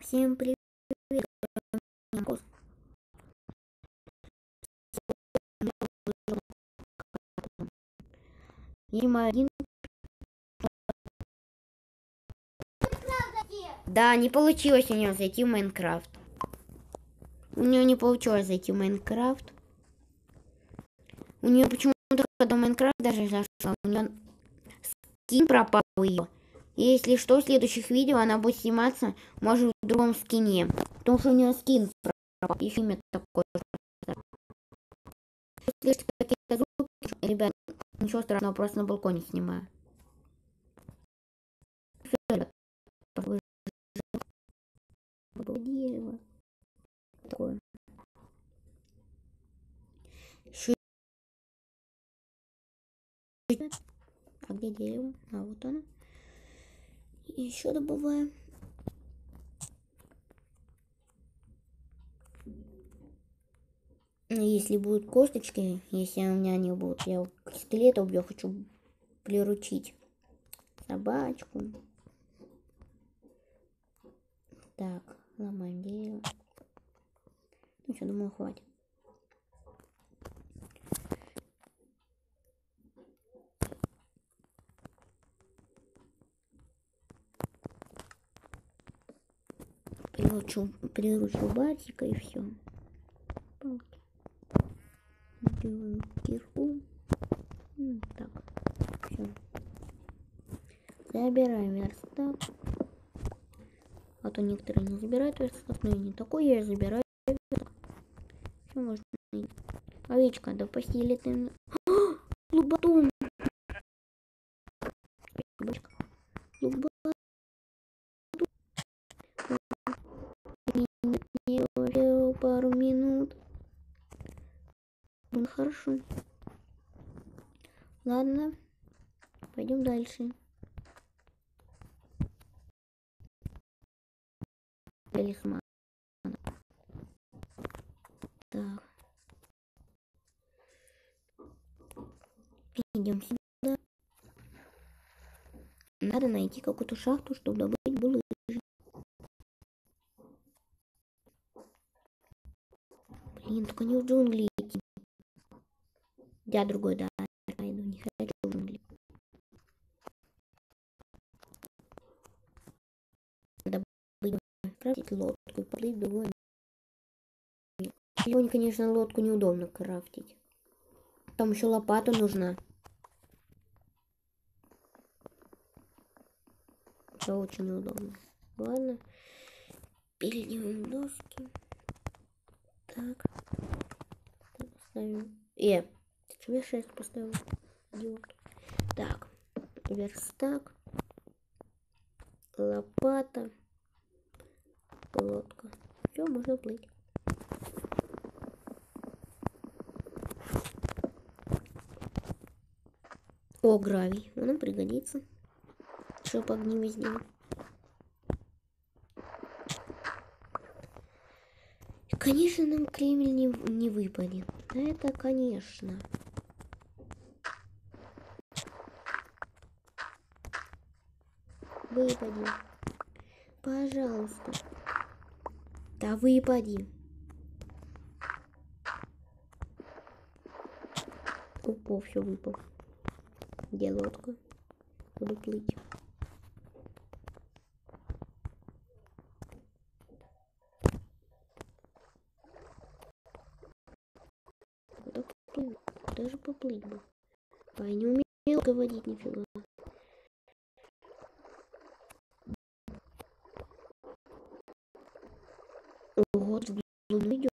Всем привет! Один. Да, не получилось у нее зайти в Майнкрафт. У нее не получилось зайти в Майнкрафт. У нее почему-то, когда Майнкрафт даже зашла, у нее скин пропал ее. И если что, в следующих видео она будет сниматься, может, в другом скине. Потому что у нее скин пропал. И имя такое. Если какие-то звуки, ребят, ничего страшного, просто на балконе снимаю. Дерево. Такое. А где дерево? А вот оно. И еще добываем. Если будут косточки, если у меня не будут, я скелета убью, хочу приручить собачку. Так, ломаем дерево. Ну что, думаю, хватит. Приручу батика и все. Делаем кирку. Так, все. Забираем верстак. А то некоторые не забирают верстак, но я не такой, я забираю верстак. Все можно. Овечка, да постели ты. Лубатун. Пару минут. Ну, хорошо. Ладно. Пойдем дальше. Талисман. Так. Идем сюда. Надо найти какую-то шахту, чтобы добыть булыжи. Блин, только не в джунгли идти. Я другой, да, пойду, не хочу в джунгли. Надо крафтить лодку и поплыть в другой. Сегодня, конечно, лодку неудобно крафтить. Там еще лопата нужна. Все очень неудобно. Ладно. Переделаем доски. Так. Ставим. Чего я 6 поставил? Идиот. Так. Верстак. Лопата. Лодка. Все, можно плыть. О, гравий. Он нам пригодится. Чтоб огни везде. Конечно, нам кремень не выпадет. Это, конечно. Выпади. Пожалуйста. Да выпади. Опа, все выпал. Где лодка? Буду плыть. Куда поплыть? Даже поплыть бы. А я не умею говорить нифига. Вот в глубину идет.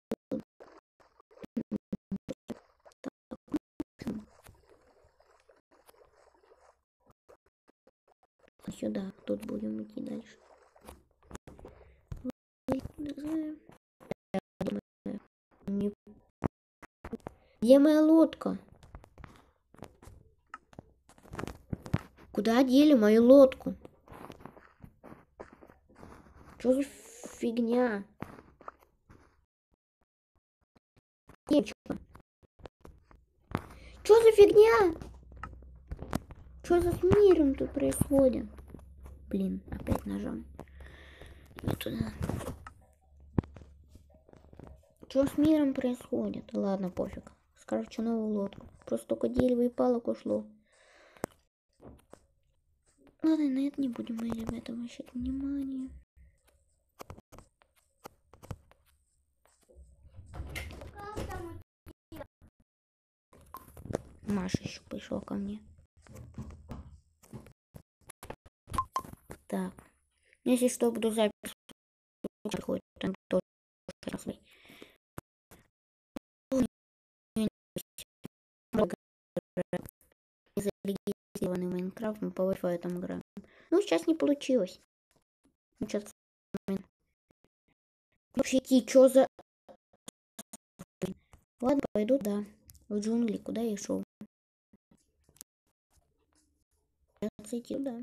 Сюда, тут будем идти дальше. Где моя лодка? Куда дели мою лодку? Что за фигня? Девочка. Что за фигня? Что за с миром тут происходит? Блин, опять ножом. Не туда. Что с миром происходит? Ладно, пофиг. Скорочу новую лодку. Просто только дерево и палок ушло. Ладно, на это не будем мы, ребята, обращать внимание. Маша еще пришла ко мне. Так. Если что, буду запись приходит, там тоже разный. Зарегистрированный Майнкрафт, мы по Wi-Fi там играем. Ну, сейчас не получилось. Ну, сейчас... Вообще, что за... Ладно, пойду, да. В джунгли, куда я шел. Зайти, да.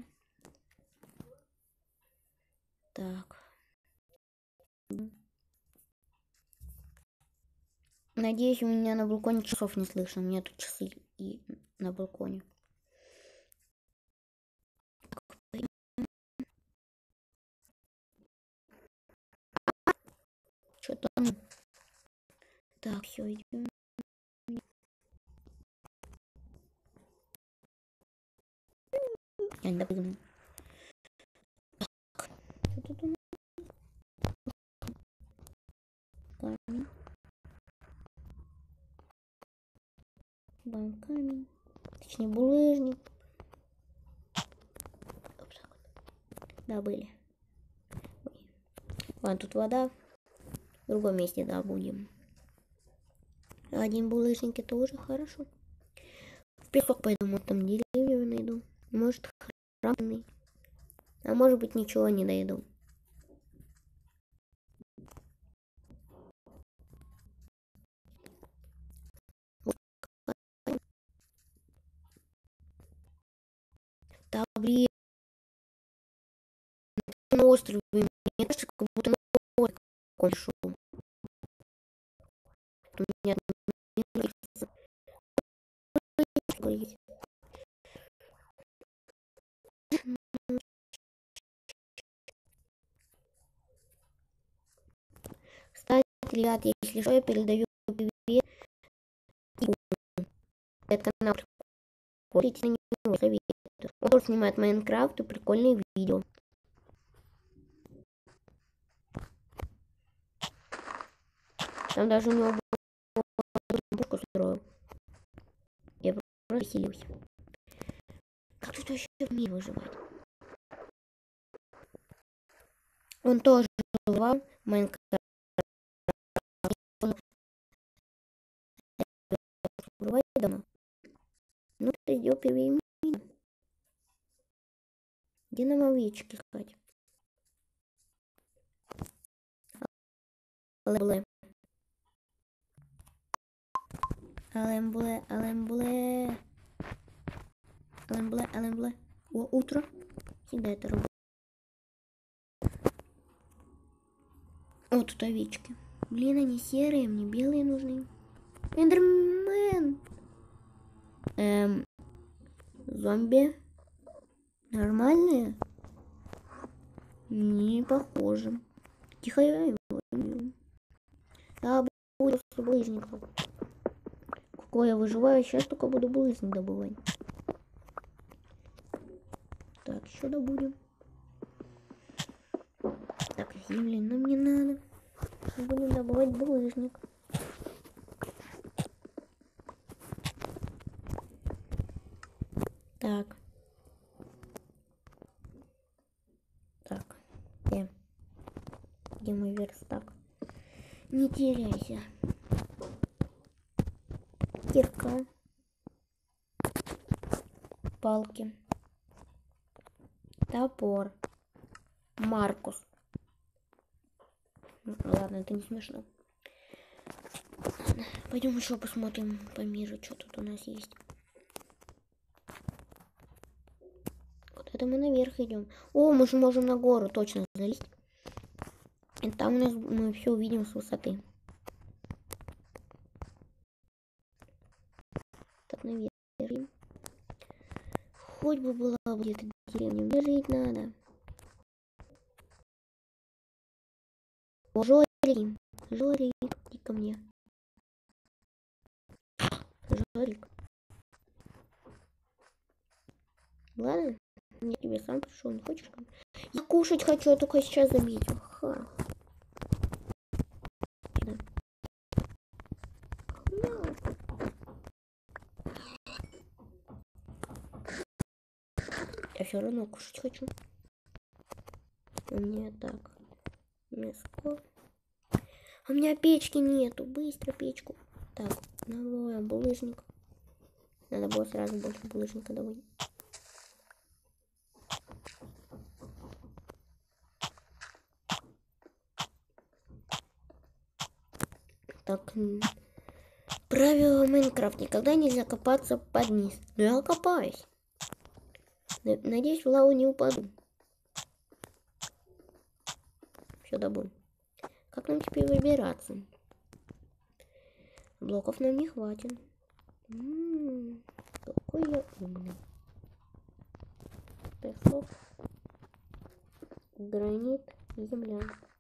Так. Надеюсь, у меня на балконе часов не слышно. У меня тут часы и на балконе. Что там? Так, все, идем. Я не допрыгну. Так, что тут у нас? Камень. Камень. Точнее, булыжник. Да, были. Ладно, тут вода. В другом месте, да, будем. Один булыжник, это уже хорошо. В песок пойду, может там деревья найду. Может храмный. А может быть ничего не найду. Да, блин. На острове. Мне кажется, как будто на острове какой шел. У меня кстати, ребят, если что, я передаю привет. Это канал прикольный, на него советую. Он тоже снимает Майнкрафт и прикольные видео. Там даже у него пушку строил. Я просто веселился. Как тут вообще в мире выживать? Он тоже выживал в Майнкрафте. Бывает дома. Ну, ты идёт первый. Где нам овечки искать? Алембле. Алембле, алембле. Алембле, алембле. О, утро. Всегда это работает. О, тут овечки. Блин, они серые, мне белые нужны. Эндермен. Зомби. Нормальные? Не похоже. Тихо, я его. Да, буду с булыжников. Какой я выживаю, сейчас только буду булыжник добывать. Так, еще добудем. Так, земли нам не надо. Будем добывать булыжник. Так. Так. Где мой верстак? Не теряйся. Кирка. Палки. Топор. Маркус. Ладно, это не смешно. Ладно, пойдем еще посмотрим по миру, что тут у нас есть. Вот это мы наверх идем. О, мы же можем на гору точно залезть. И там у нас мы все увидим с высоты. Так, наверх. Хоть бы была где-то деревня. Мне жить надо. Жорик, Жорик, иди ко мне. Жорик. Ладно, я тебе сам пришел, не хочешь? Я кушать хочу, я только сейчас заметил. Ха. Да. Я все равно кушать хочу. У меня так. Мяско. А у меня печки нету. Быстро печку. Так, новое булыжник. Надо было сразу больше булыжника давать. Так, правило Майнкрафт. Никогда нельзя копаться под низ. Но я копаюсь. Надеюсь, в лаву не упаду. Все, добыл. Как нам теперь выбираться? Блоков нам не хватит. Какой я умный. Песок, гранит, земля.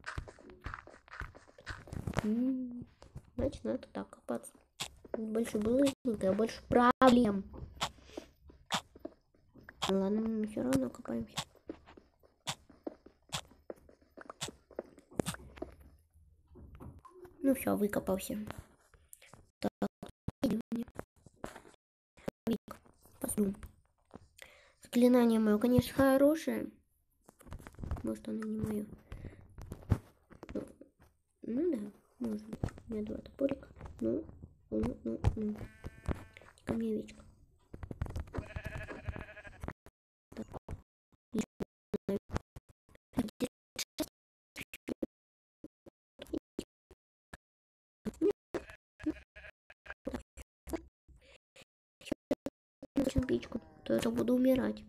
Значит, надо так копаться. Больше булыжника, больше проблем. Ладно, мы все равно копаемся. Ну все, выкопался. Так, идем. Посмотрим. Заклинание мое, конечно, хорошее. Может, оно не мое. Ну да, может быть. У меня 2 топорика. Ну. Ко мне овечка. Печку, то я буду умирать.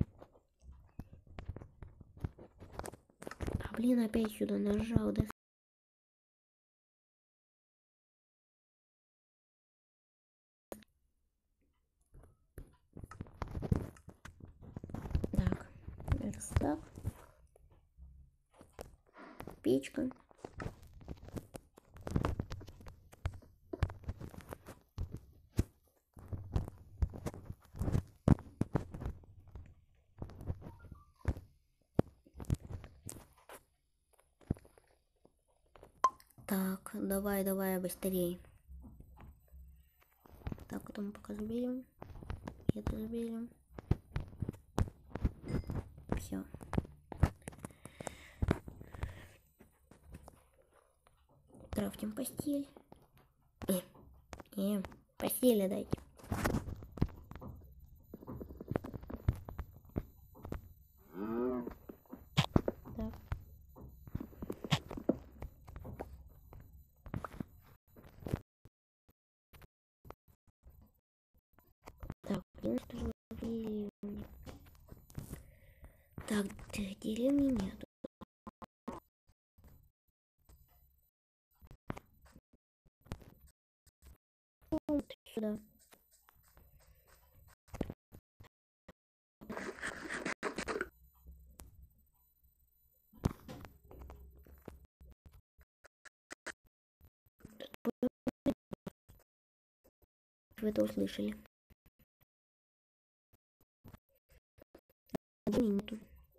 А блин, опять сюда нажал, да? Так, верстак. Печка. Так, давай быстрее. Так, это мы пока заберем. Это заберем. Все. Крафтим постель. Постели дайте. Так. Так, так, деревни нету. Вот сюда. Вы это услышали? Нету.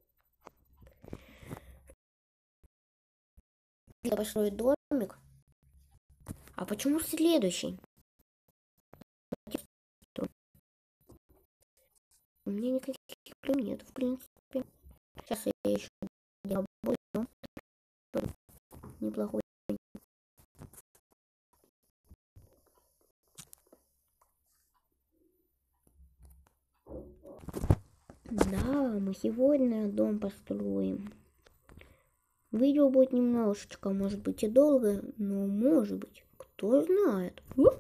Это большой домик. А почему следующий? У меня никаких проблем нет, в принципе. Сейчас я еще делаю дом. Неплохой. Да, мы сегодня дом построим. Видео будет немножечко, может быть и долго, но может быть, кто знает.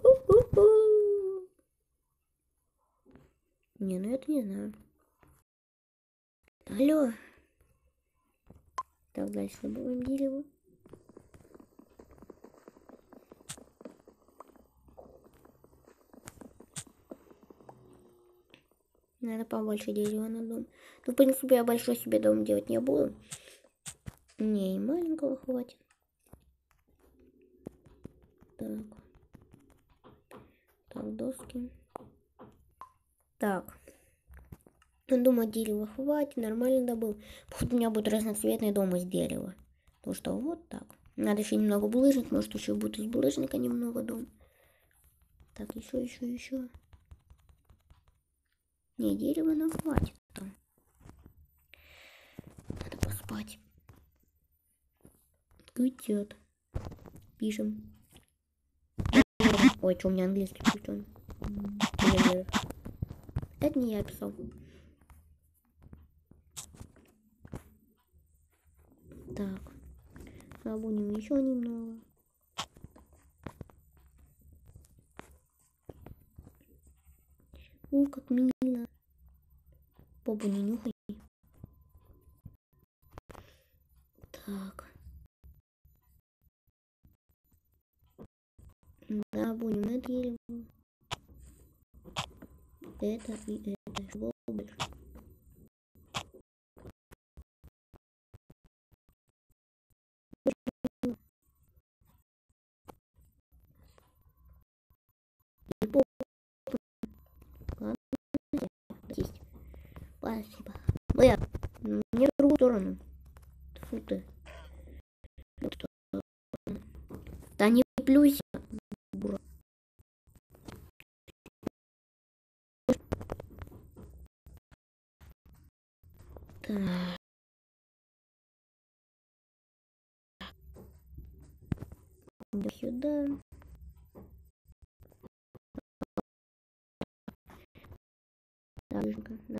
Не, ну это не знаю. Алло. Так, дальше добываем дерево. Надо побольше дерева на дом. Ну, в принципе, я большой себе дом делать не буду. Мне и маленького хватит. Так. Так, доски. Так. Думаю, дерева хватит, нормально добыл. Походу, у меня будет разноцветный дом из дерева. Потому что вот так. Надо еще немного булыжник, может еще будет из булыжника немного дом. Так, еще. Не, дерева нам хватит там. Надо поспать. Гудет. Пишем. Ой, что у меня английский включен? Это не я писал. Так. Забудем еще немного. Как мило. Попу не нюхай. Так. Да, будем на дерево. Это и это. Чтобы больше. Есть. Спасибо. Бля, мне в другую сторону. Фу ты. Да не плюйся. Так. Сюда. Так.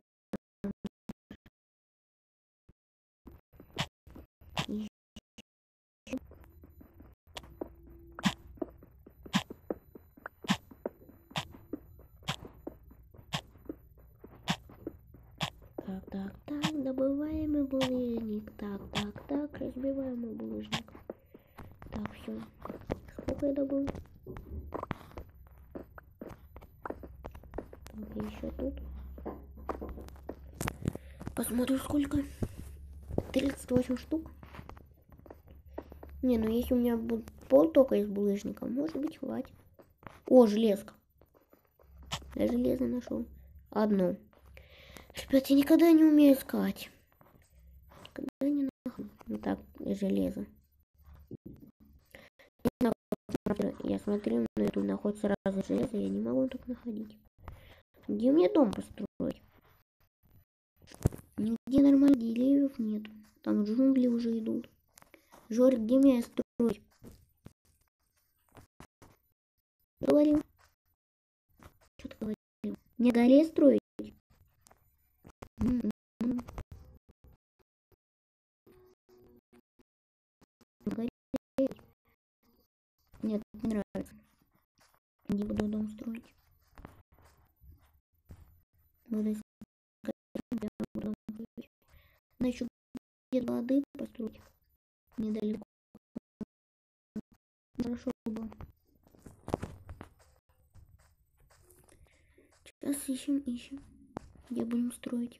Так, добываемый булыжник. Так, разбиваемый булыжник. Так, все. Сколько я добыл? Так, еще тут. Посмотрим, сколько. 38 штук. Не, ну если у меня будет пол только из булыжника, может быть, хватит. О, железка. Я железо нашел. Одно. Ребят, я никогда не умею искать. Никогда не нахожу. Ну так, железо. Я смотрю, на YouTube находится разное железо, я не могу тут находить. Где мне дом построить? Нигде нормальных деревьев нет. Там джунгли уже идут. Жорик, где мне строить? Говорил. Что ты говорил? Мне горе строить? Нет, не нравится. Не буду дом строить. Буду искать дом строить. Надо еще где-то воды построить. Недалеко. Хорошо было. Сейчас ищем. Где будем строить?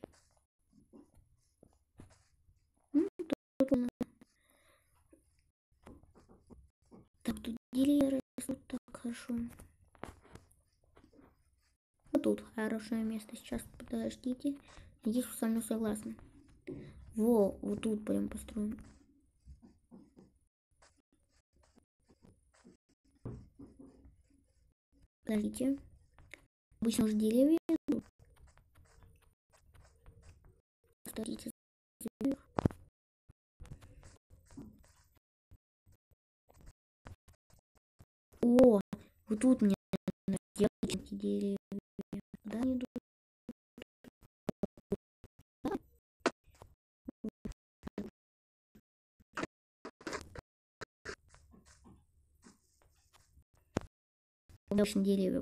Так, тут деревья растут так хорошо. Вот тут хорошее место. Сейчас, подождите. Надеюсь, вы со мной согласны. Вот тут прям построим. Подождите. Обычно уже деревья идут. Подождите. О, вот тут мне делать эти деревья. Куда они идут? Обычно деревья.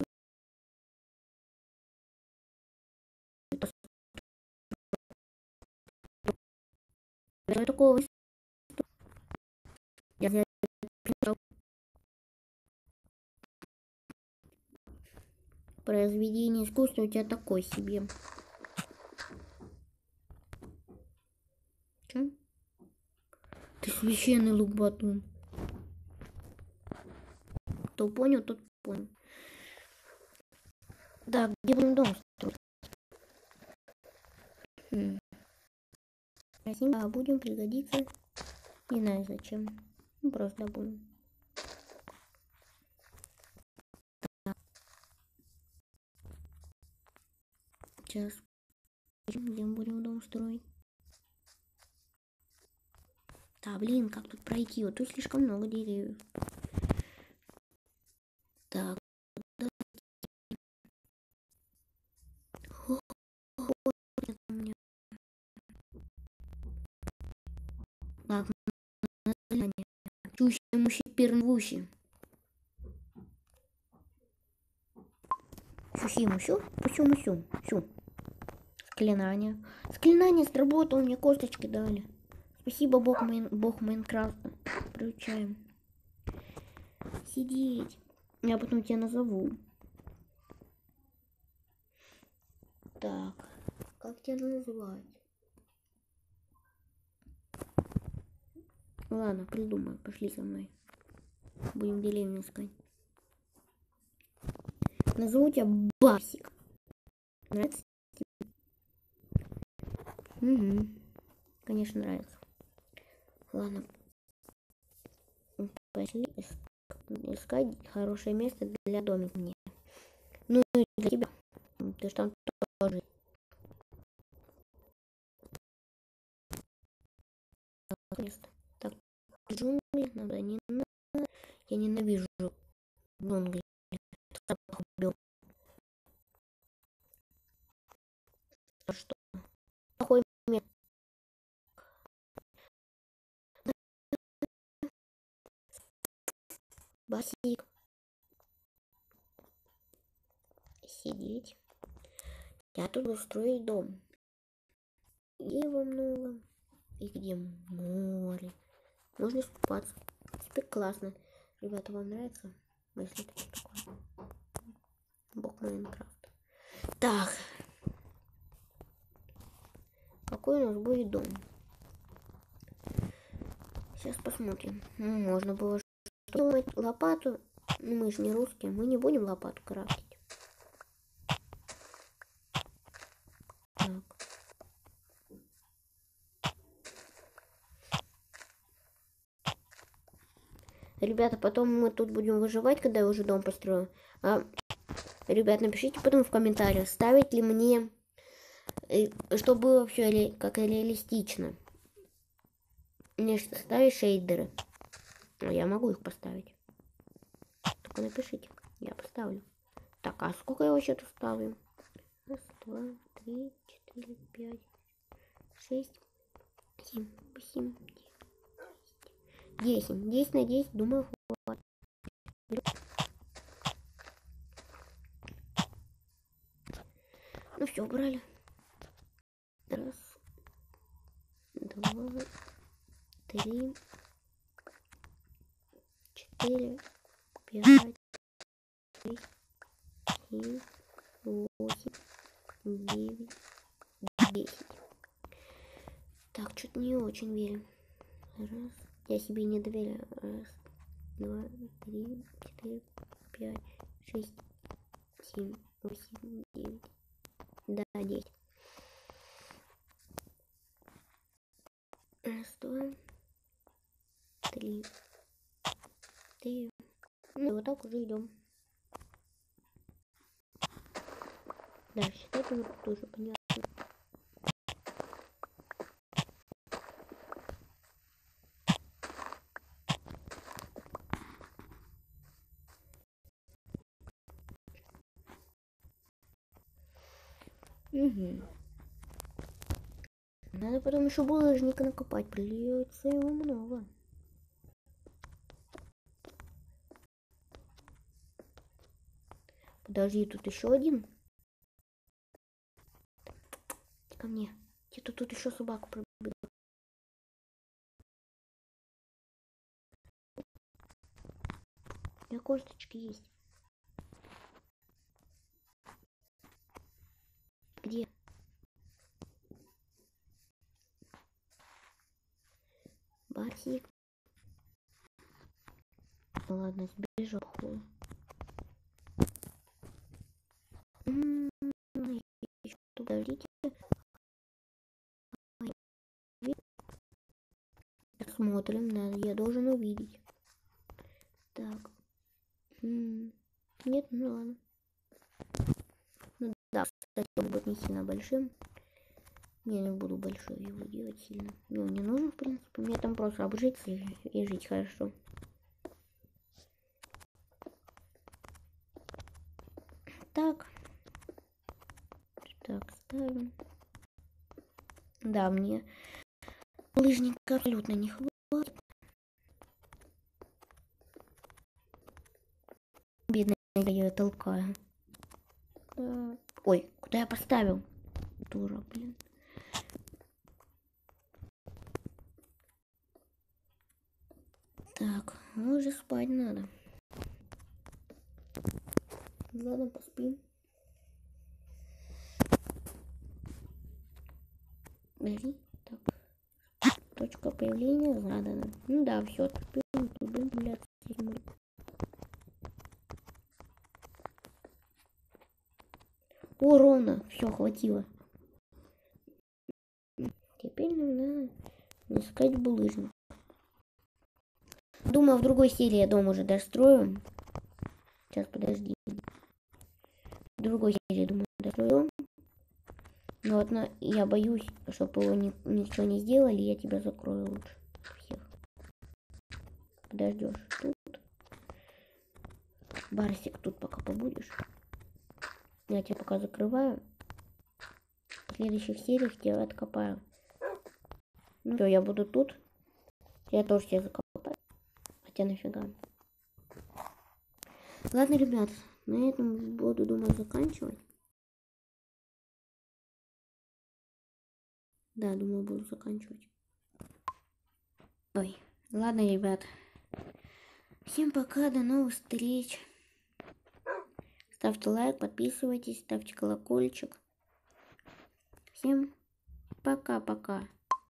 Я такого я произведение искусства у тебя такой себе. Че? Ты священный лук-батун. Кто понял, тот понял. Да, где будем дом строить? А будем пригодиться. Не знаю зачем. Ну, просто будем. Сейчас. Где мы будем дом строить? Да, блин, как тут пройти? Вот тут слишком много деревьев. Так. Так, чущий мущий пернвущий. Сюси мусю, пусю мусю. Сю. Склинание. Склинание сработало, мне косточки дали. Спасибо, бог Майнкрафта. Приучаем. Сидеть. Я потом тебя назову. Так. Как тебя называть? Ладно, придумай. Пошли со мной. Будем деревню искать. Назову тебя Барсик. Нравится? Угу. Конечно, нравится. Ладно. Пошли искать хорошее место для домика мне. Ну и для тебя. Ты ж там тоже. Место. Так, джунгли надо, не надо. Я ненавижу джунгли. Что? Плохой место. Басик. Сидеть. Я тут буду строить дом. Где его много? И где море. Можно искупаться. Теперь классно. Ребята, вам нравится? Если это такое. Бог Майнкрафт. Так. Какой у нас будет дом? Сейчас посмотрим. Можно было что-то лопату. Мы же не русские. Мы не будем лопату крафтить. Так. Ребята, потом мы тут будем выживать, когда я уже дом построю. Ребят, напишите потом в комментариях, ставить ли мне, чтобы было все как реалистично. Мне ставить шейдеры. Я могу их поставить. Только напишите, я поставлю. Так, а сколько я вообще тут ставлю? Раз, два, три, 4, 5, 6, 7, 8, 10. 10 на 10, думаю, хватит. Ну все, убрали. Раз, два, 3, 4, 5, 6, 7, 8, 9, 10. Так, что-то не очень верю. Раз. Я себе не доверяю. Раз, два, 3, 4, 5, 6, 7, 8, 9. Да, 10. Раз, два, 3, 4. Ну, вот так уже идем. Да, считать уже тоже понятно. Угу. Надо потом еще булыжника накопать. Придется его много. Подожди, тут еще один. Ко мне. Где-то тут еще собаку пробил. У меня косточки есть. Где? Барсик. Ну ладно, сбежал. бежал, походу. Подождите. Смотрим, надо, я должен увидеть. Так. Нет, ну ладно. Ну да, кстати, он будет не сильно большим. Я не буду большой его делать сильно. Мне он не нужен, в принципе. Мне там просто обжиться и жить хорошо. Так. Так, ставим. Да, мне лыжника абсолютно не хватит. Бедная, я ее толкаю. Да. Ой, куда я поставил? Дура, блин. Так, уже спать надо. Ладно, поспим. Подожди. Так. Точка появления задана. Ну да, все. Будем гуляться. О, ровно. Все, хватило. Теперь нам надо искать булыжник. Думаю, в другой серии я дом уже дострою. Сейчас, подожди. В другой серии, думаю, дострою. Но вот я боюсь, чтобы его ничего не сделали, я тебя закрою лучше всех. Подождешь тут. Барсик, тут пока побудешь. Я тебя пока закрываю. В следующих сериях тебя откопаю. Ну все, я буду тут. Я тоже тебя закопаю. Хотя нафига. Ладно, ребят, на этом буду, думаю, заканчивать. Да, думаю, буду заканчивать. Ой, ладно, ребят. Всем пока, до новых встреч. Ставьте лайк, подписывайтесь, ставьте колокольчик. Всем пока-пока.